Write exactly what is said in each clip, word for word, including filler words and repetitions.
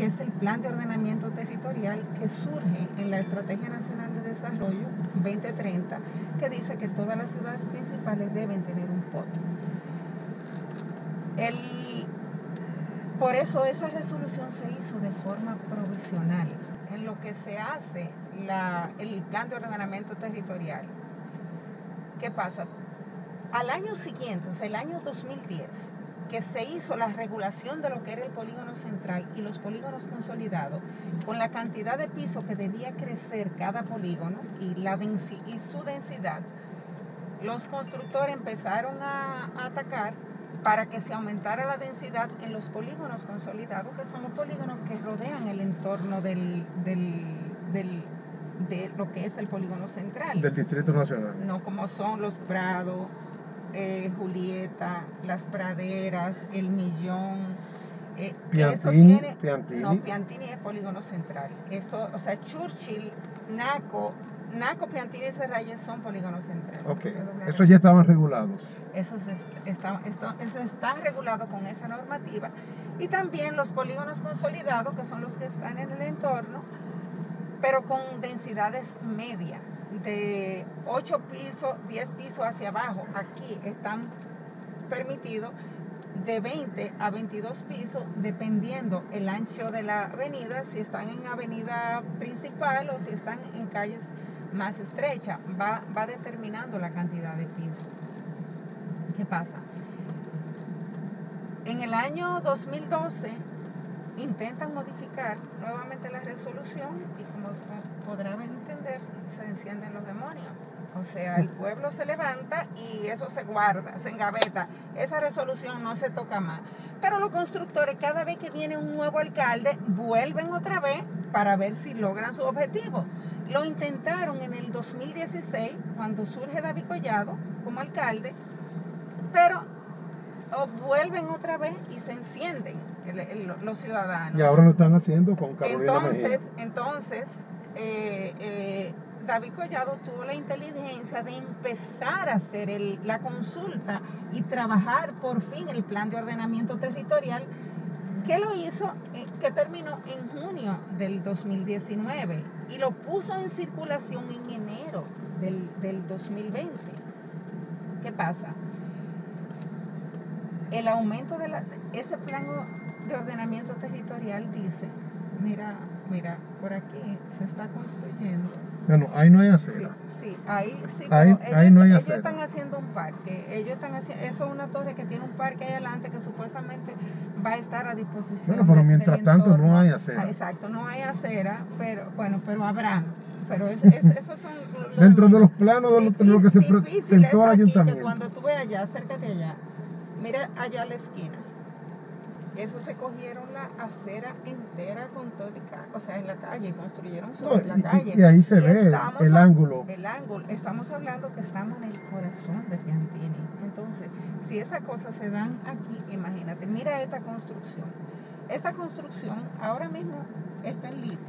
que es el Plan de Ordenamiento Territorial que surge en la Estrategia Nacional de Desarrollo veinte treinta, que dice que todas las ciudades principales deben tener un P O T. El, por eso esa resolución se hizo de forma provisional. En lo que se hace la, el Plan de Ordenamiento Territorial, ¿qué pasa? Al año siguiente, o sea, el año dos mil diez, que se hizo la regulación de lo que era el polígono central y los polígonos consolidados, con la cantidad de piso que debía crecer cada polígono y, la densi y su densidad, los constructores empezaron a, a atacar para que se aumentara la densidad en los polígonos consolidados, que son los polígonos que rodean el entorno del, del, del, de lo que es el polígono central. Del Distrito Nacional. No, como son los Prados, eh, Julieta, las Praderas, El Millón. Eh, Piantini, eso tiene, Piantini. No, Piantini es polígono central. Eso, o sea, Churchill, Naco, Naco, Piantini y Serrayes son polígonos centrales. Ok, eso ya estaban regulados. Eso, se, está, esto, eso está regulado con esa normativa. Y también los polígonos consolidados, que son los que están en el entorno, pero con densidades medias, de ocho pisos, diez pisos hacia abajo. Aquí están permitidos de veinte a veintidós pisos, dependiendo el ancho de la avenida, si están en avenida principal o si están en calles más estrechas. Va, va determinando la cantidad de pisos. ¿Qué pasa? En el año dos mil doce intentan modificar nuevamente la resolución y, como podrán entender, se encienden los demonios. O sea, el pueblo se levanta y eso se guarda, se engaveta. Esa resolución no se toca más. Pero los constructores, cada vez que viene un nuevo alcalde, vuelven otra vez para ver si logran su objetivo. Lo intentaron en el dos mil dieciséis, cuando surge David Collado como alcalde, pero o vuelven otra vez y se encienden el, el, los ciudadanos. Y ahora lo están haciendo con Carolina Entonces, Mejía. entonces eh, eh, David Collado tuvo la inteligencia de empezar a hacer el, la consulta y trabajar por fin el plan de ordenamiento territorial, que lo hizo, eh, que terminó en junio del dos mil diecinueve y lo puso en circulación en enero del, del dos mil veinte. ¿Qué pasa? El aumento de la, ese plan de ordenamiento territorial dice, mira, mira, por aquí se está construyendo. Bueno, ahí no hay acera. Sí, sí ahí sí. Ahí, ellos, ahí no hay ellos acera. están haciendo un parque. Ellos están haciendo, eso es una torre que tiene un parque ahí adelante que supuestamente va a estar a disposición. Bueno, pero de, mientras tanto no hay acera. Ah, exacto, no hay acera, pero bueno, pero habrá. Pero es, es, esos son los, dentro de los planos de lo, de lo que se presentó al ayuntamiento. Que cuando tú ves allá, acércate allá, mira allá a la esquina. Eso se cogieron la acera entera con todo, o sea, en la calle, construyeron sobre no, la y, calle. Y ahí se y ve estamos, el ángulo. El ángulo. Estamos hablando que estamos en el corazón de Piantini. Entonces, si esas cosas se dan aquí, imagínate, mira esta construcción. Esta construcción ahora mismo está en litis.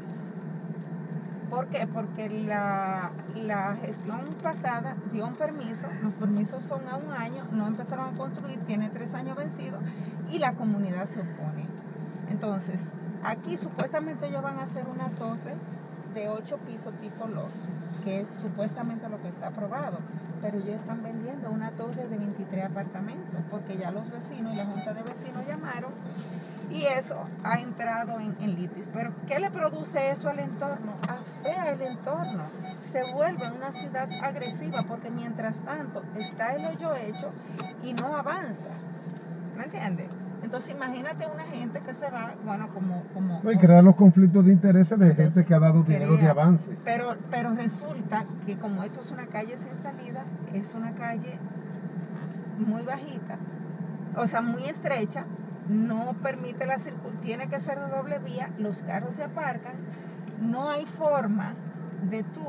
¿Por qué? Porque la, la gestión pasada dio un permiso, los permisos son a un año, no empezaron a construir, tiene tres años vencidos y la comunidad se opone. Entonces, aquí supuestamente ellos van a hacer una torre de ocho pisos tipo loft, que es supuestamente lo que está aprobado, pero ya están vendiendo una torre de veintitrés apartamentos, porque ya los vecinos y la junta de vecinos llamaron y eso ha entrado en, en litis. Pero ¿qué le produce eso al entorno? Afea el entorno, se vuelve una ciudad agresiva, porque mientras tanto está el hoyo hecho y no avanza. ¿Me entiendes? Entonces imagínate una gente que se va, bueno, como... como no, y crear los conflictos de intereses de gente que ha dado dinero de avance. Pero, pero resulta que como esto es una calle sin salida, es una calle muy bajita, o sea, muy estrecha, no permite la circulación, tiene que ser de doble vía, los carros se aparcan, no hay forma de tú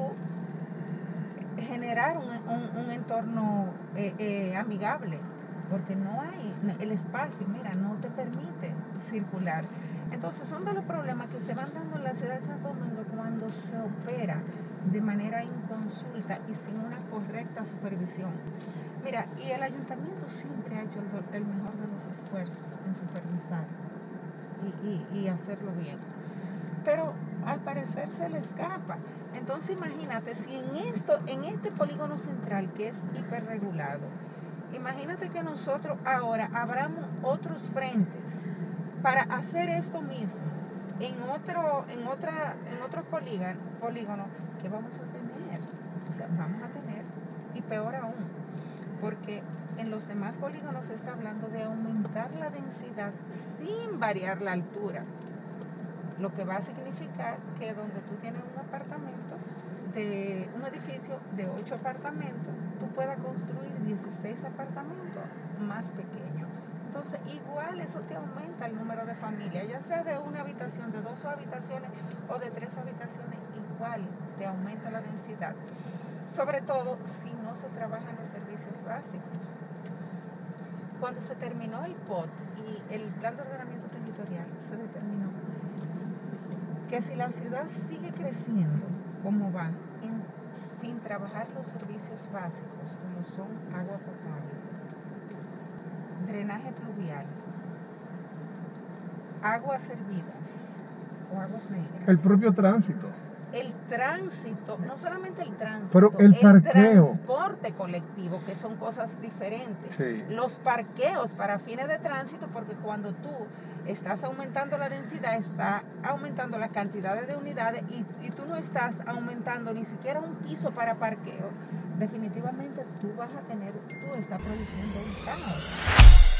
generar un, un, un entorno eh, eh, amigable, porque no hay el espacio, mira, no te permite circular. Entonces son de los problemas que se van dando en la ciudad de Santo Domingo cuando se opera de manera inconsulta y sin una correcta supervisión. Mira, y el ayuntamiento siempre ha hecho el, el mejor de los esfuerzos en supervisar. y, y, y hacerlo bien. Pero al parecer se le escapa. Entonces imagínate, si en esto, en este polígono central que es hiperregulado, imagínate que nosotros ahora abramos otros frentes para hacer esto mismo en otro, en otra, en otros polígonos, polígono, ¿qué vamos a tener? O sea, vamos a tener, y peor aún, porque en los demás polígonos se está hablando de aumentar la densidad sin variar la altura, lo que va a significar que donde tú tienes un apartamento, de un edificio de ocho apartamentos, tú puedas construir dieciséis apartamentos más pequeños. Entonces, igual eso te aumenta el número de familias, ya sea de una habitación, de dos habitaciones o de tres habitaciones, igual te aumenta la densidad. Sobre todo si no se trabajan los servicios básicos. Cuando se terminó el P O T y el Plan de Ordenamiento Territorial, se determinó que si la ciudad sigue creciendo como va, en, sin trabajar los servicios básicos, como son agua potable, drenaje pluvial, aguas servidas o aguas negras, El propio tránsito. el tránsito, no solamente el tránsito, Pero el parqueo, transporte colectivo, que son cosas diferentes. Sí. Los parqueos para fines de tránsito, porque cuando tú estás aumentando la densidad, está aumentando la cantidad de unidades y, y tú no estás aumentando ni siquiera un piso para parqueo, definitivamente tú vas a tener, tú estás produciendo un caos.